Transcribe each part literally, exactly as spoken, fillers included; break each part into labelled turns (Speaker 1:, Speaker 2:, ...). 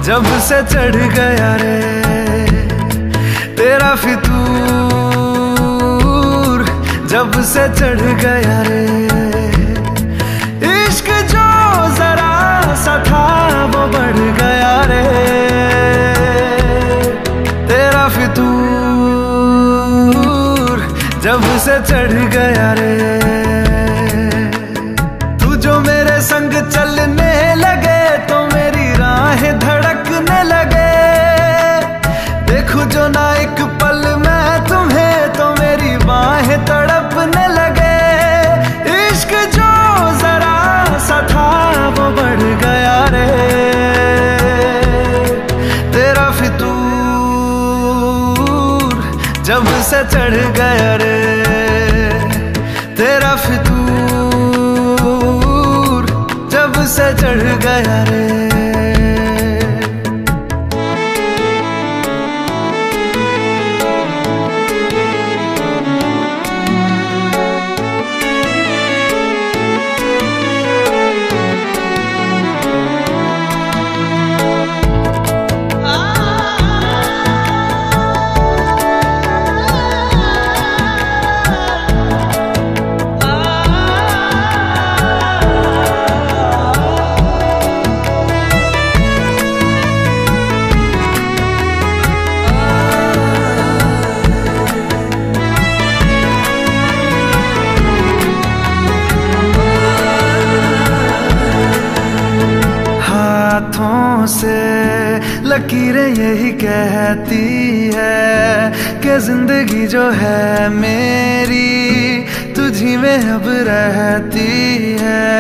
Speaker 1: जब से चढ़ गया रे तेरा फितूर, जब से चढ़ गया रे इश्क जो जरा सा था वो बढ़ गया रे तेरा फितूर, जब से चढ़ गया रे। तू जो मेरे संग चलने लगे तो मेरी राहें धड़कने लगे, देखूं जो ना एक पल मैं तुम्हें तो मेरी बाहें तड़पने लगे। इश्क जो जरा सा था वो बढ़ गया रे तेरा फितूर, जब से चढ़ गया रे तेरा फितूर, जब से चढ़ गया रे। हाथों से लकीरें यही कहती है कि जिंदगी जो है मेरी तुझी में अब रहती है।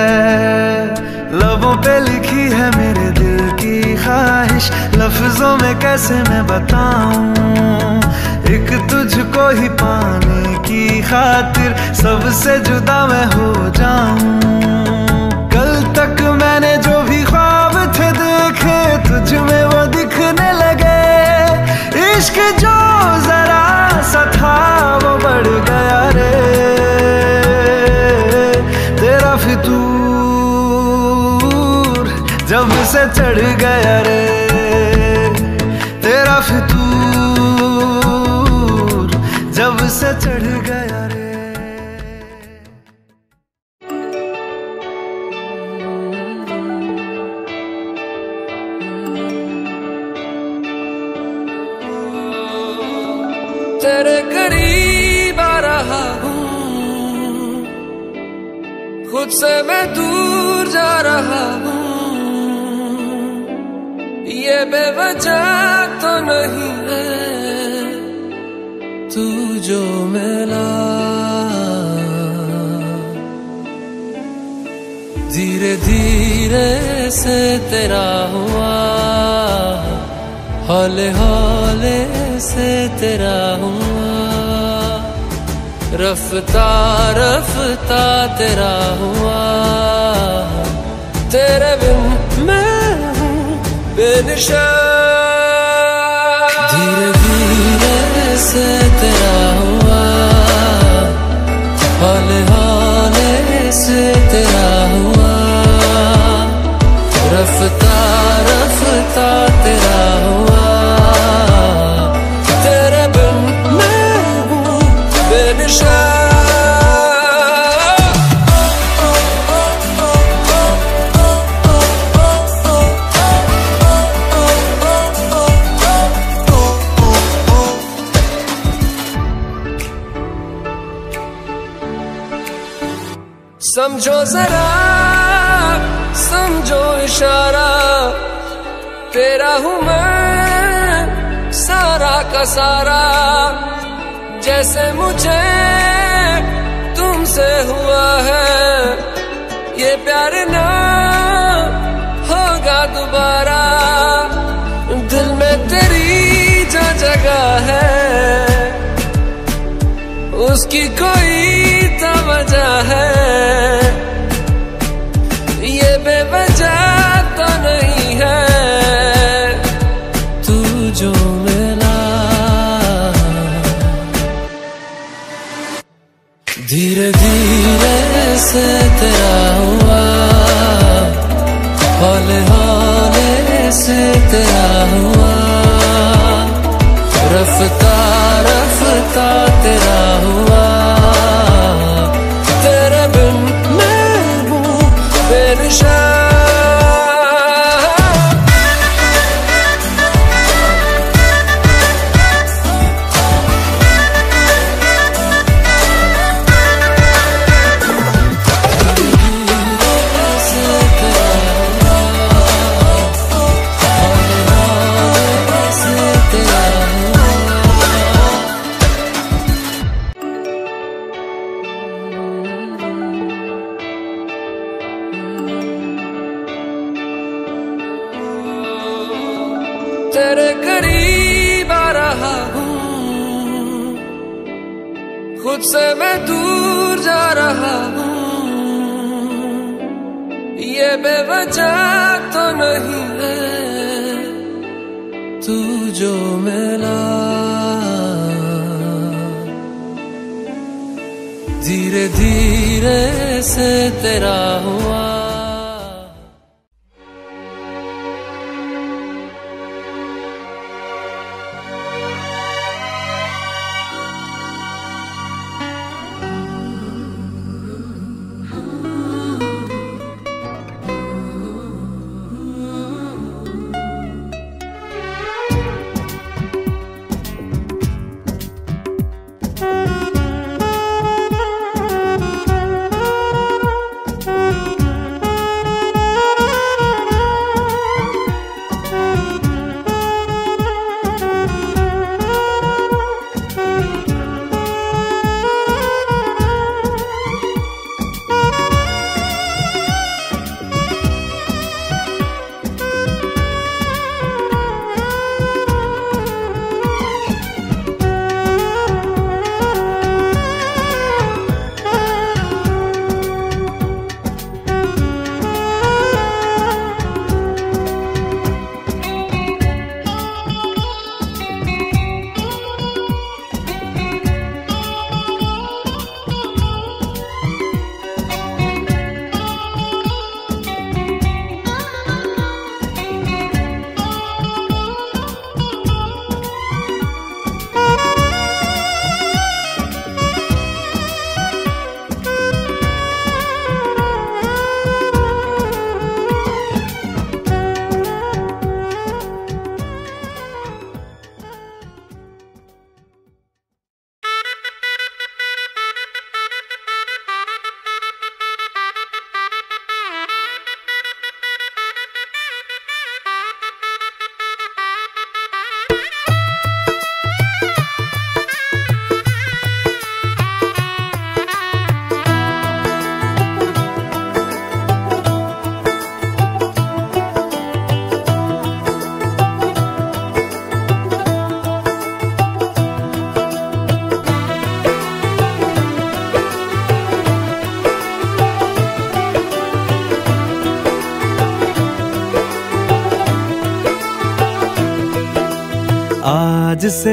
Speaker 1: लबों पे लिखी है मेरे दिल की ख्वाहिश, लफ्जों में कैसे मैं बताऊं, एक तुझको ही पाने की खातिर सबसे जुदा मैं हो जाऊं। कल तक मैंने जो भी ख्वाब थे देखे तुझ में वो दिखने लगे। इश्क जो जरा सा था वो बढ़ गया रे तेरा फितूर, जब से चढ़ गया रे तेरा फितूर, जब से चढ़ गया रे।
Speaker 2: तेरे करीब आ रहा हूँ, खुद से मैं दूर जा रहा हूँ, ये बेवजह तो नहीं है तू जो मिला। धीरे धीरे से तेरा हुआ, हौले हौले से तेरा हुआ, रफ्ता रफ्ता तेरा हुआ। तेरे बिन मैं हूँ बेनिशान। धीरे धीरे से तेरा हुआ, हौले हौले से तेरा हुआ, रफ्ता रफ्ता तेरा हुआ। तेरे बिन मैं हूँ बेनिशान। समझो जरा समझो इशारा, तेरा हूँ मैं सारा का सारा। जैसे मुझे तुमसे हुआ है ये प्यार ना होगा दोबारा। दिल में तेरी जो जगह है उसकी कोई तो वजह है, ये बेवजह तो नहीं है तू जो मिला। धीरे धीरे से तेरा हुआ, हौले हौले से तेरा हुआ, रफ्ता रफ्ता तेरा हुआ, तेरे बिन मैं हूँ बेनिशान। तेरे करीब आ रहा हूँ, खुद से मैं दूर जा रहा हूँ, ये बेवजह तो नहीं है तू जो मिला, धीरे धीरे से तेरा हुआ।
Speaker 1: आज से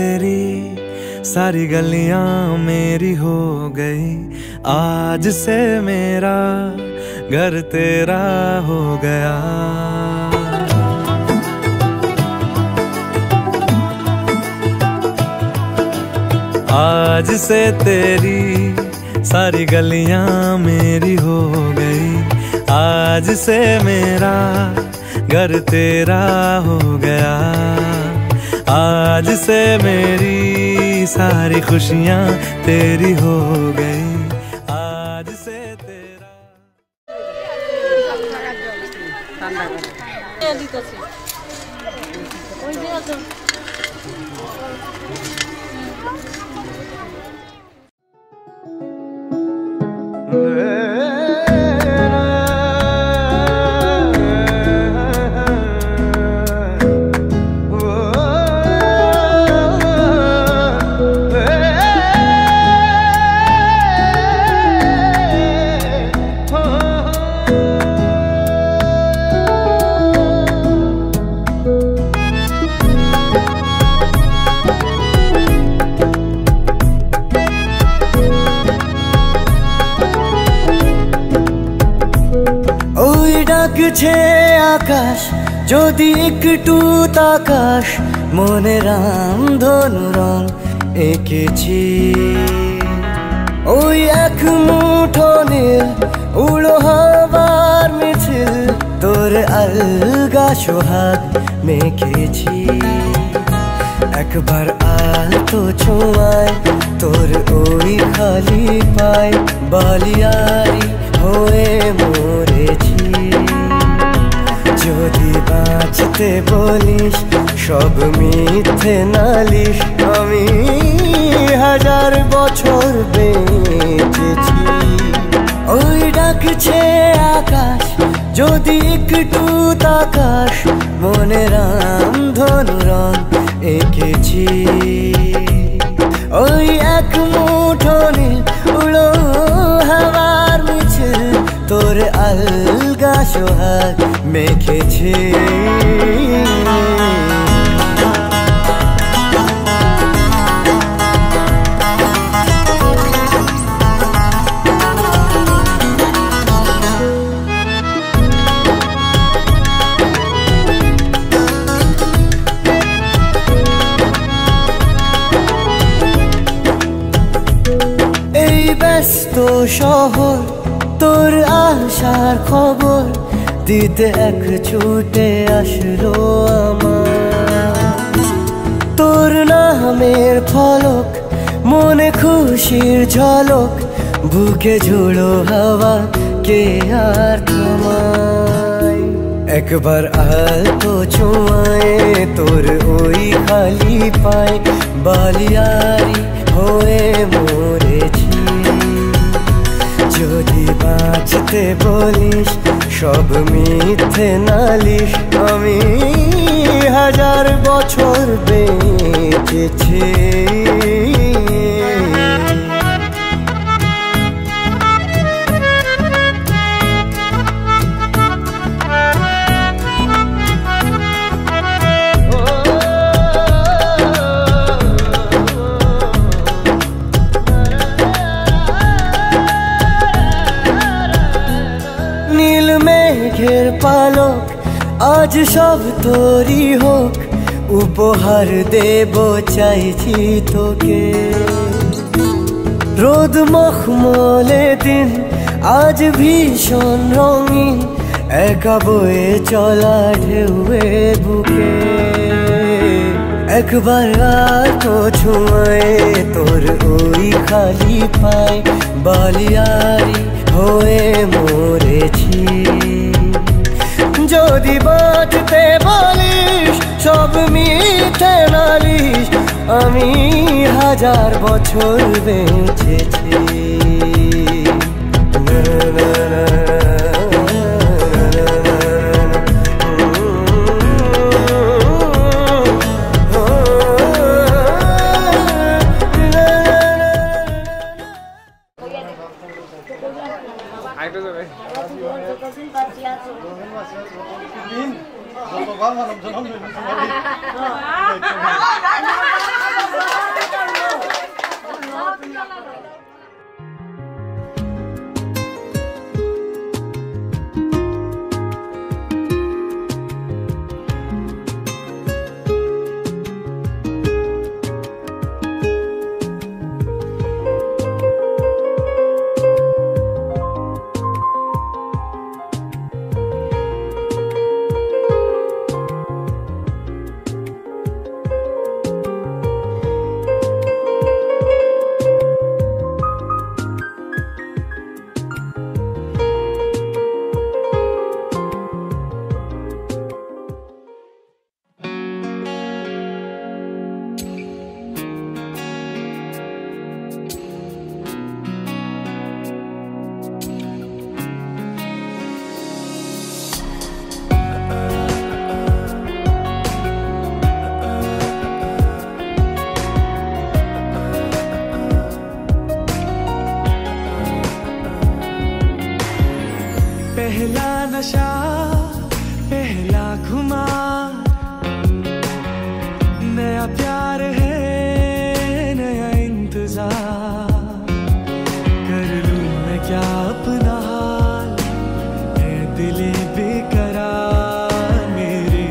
Speaker 1: तेरी सारी गलियां मेरी हो गई, आज से मेरा घर तेरा हो गया। आज से तेरी सारी गलियां मेरी हो गई, आज से मेरा घर तेरा हो गया। आज से मेरी सारी खुशियां तेरी हो गई, आज से तेरा।
Speaker 3: ডাকছে আকাশ যদি একটু তাকাস মনে রামধনু রং এঁকেছি ওই এক মুঠো নীল উড়ো হবার মিছিল তোর আলগা সোহাগ মেখেছি একবার আলতো ছোঁয়ায় তোর ওই খালি পায় বালিয়ারি হয়ে মরেছি যদি বাঁচতে বলিস সব মিথ্যে নালিশ আমি হাজার বছর বেঁচেছি ওই ডাকছে আকাশ যদি একটু তাকাস মনে রামধনু রং এঁকেছি ওই এক মুঠো নীল উড়ো হাওয়ার মিছিল তোর আলগা সোহাগ মেখেছি ব্যস্ত শহর তোর আসার খবর দিতে এক ছুটে আসলো আমার তোর নামের ফলক মনে খুশির ঝলক বুকে ঝোড়ো হাওয়া কে আর তোমায় একবার আলতো ছোঁয়ায় তোর ওই খালি পায় বালিয়ারি হয়ে মরেছি যদি বাঁচতে বলিস সব মিথ্যে নালিশ আমি হাজার বছর বেঁচেছি মেঘের পালক আজ সব তোরই হোক উপহার দেব চাইছি তোকে রোদ মখমলে দিন আজ ভীষণ রঙিন একা বয়ে চলা ঢেউয়ে বুকে একবার আর তো ছুঁয়ে তোর ওই খালি পায় বালিয়ারি হয়ে মরেছি যদি বাঁচতে বলিস সব মিথ্যে নালিশ আমি হাজার বছর বেঁচেছি
Speaker 1: पहला नशा पहला खुमार नया प्यार है नया इंतजार कर लूं मैं क्या अपना हाल है दिले बेकरार मेरे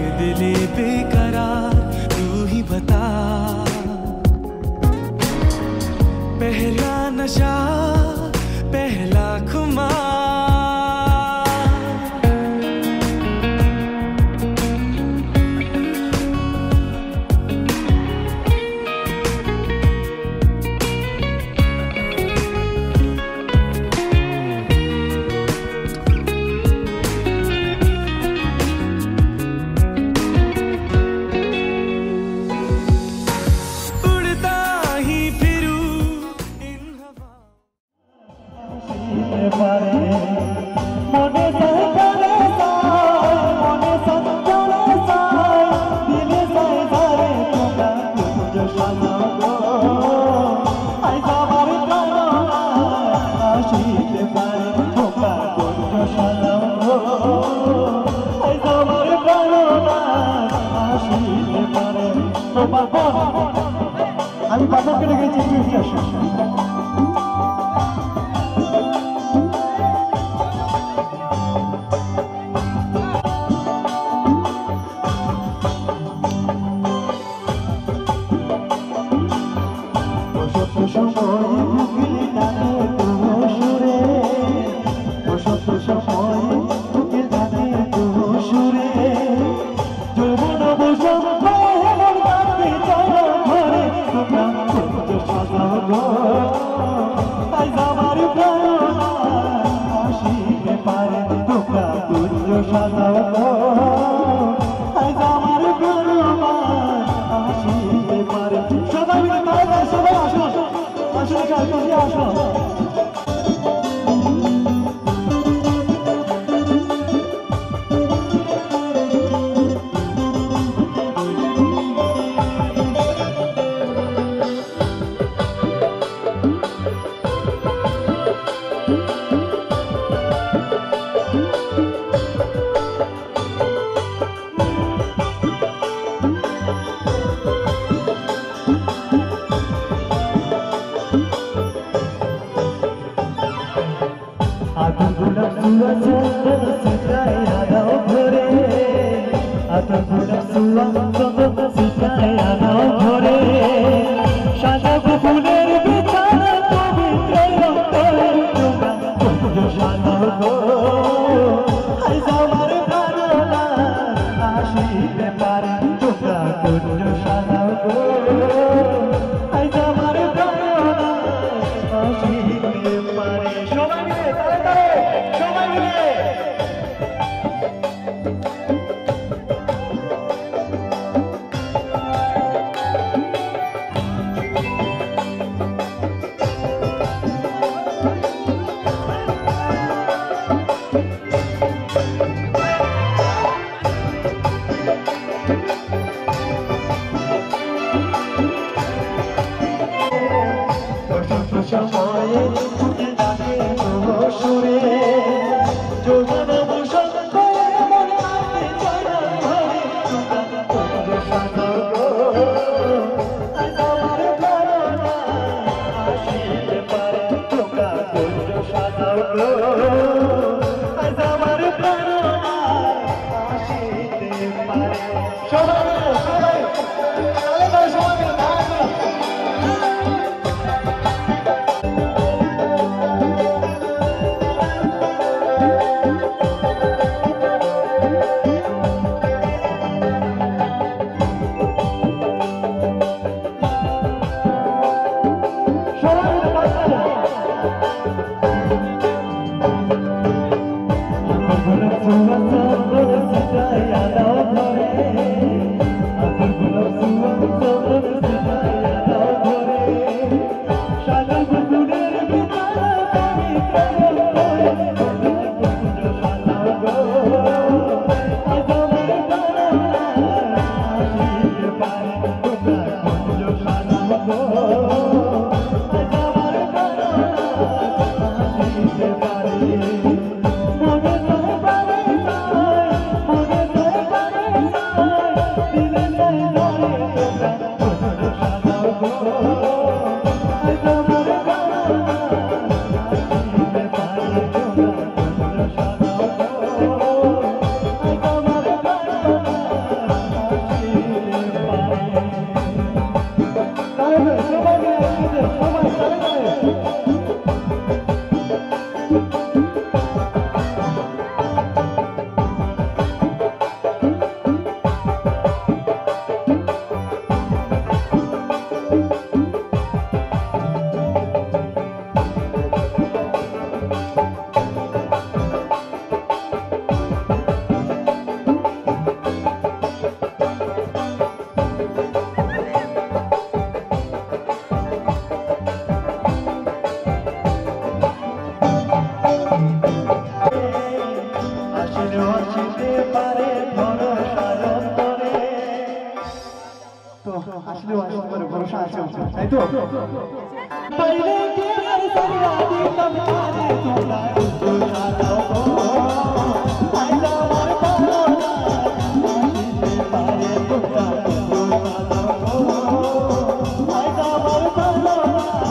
Speaker 4: I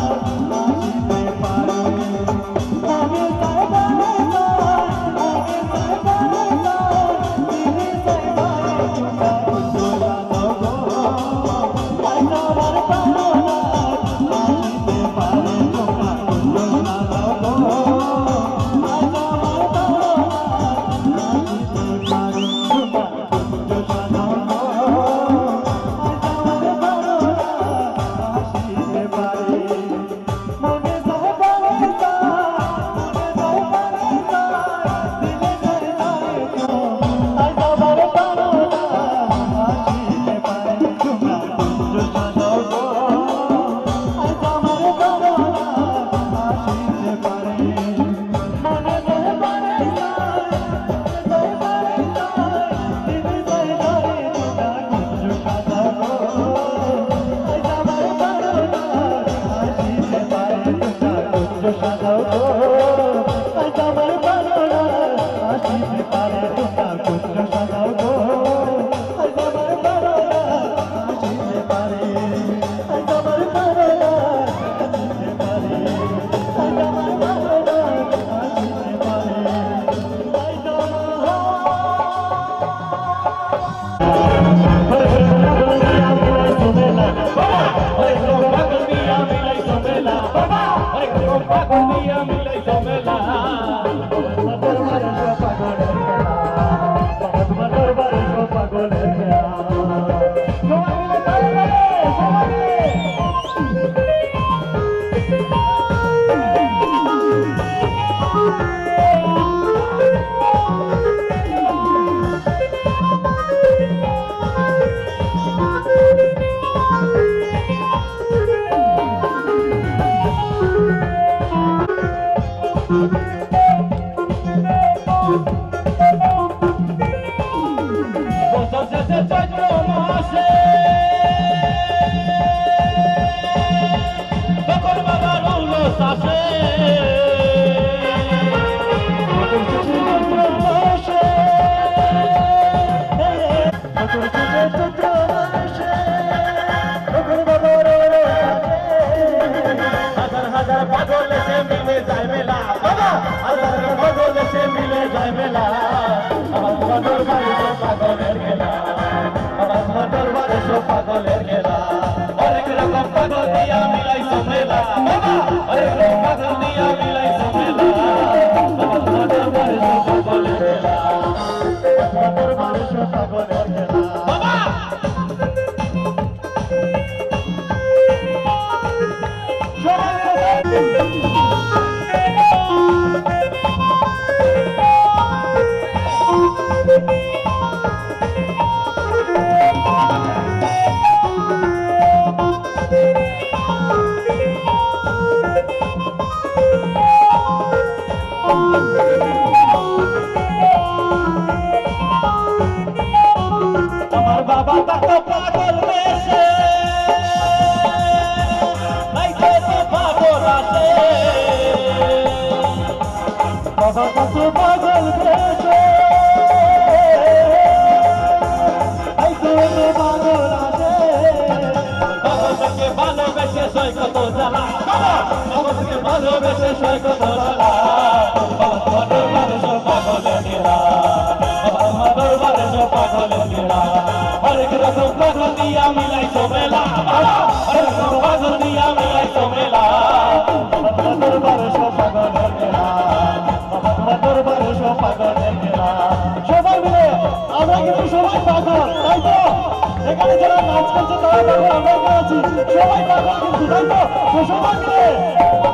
Speaker 4: সবাই পাগল কিন্তু তাই তো সবাই মিলে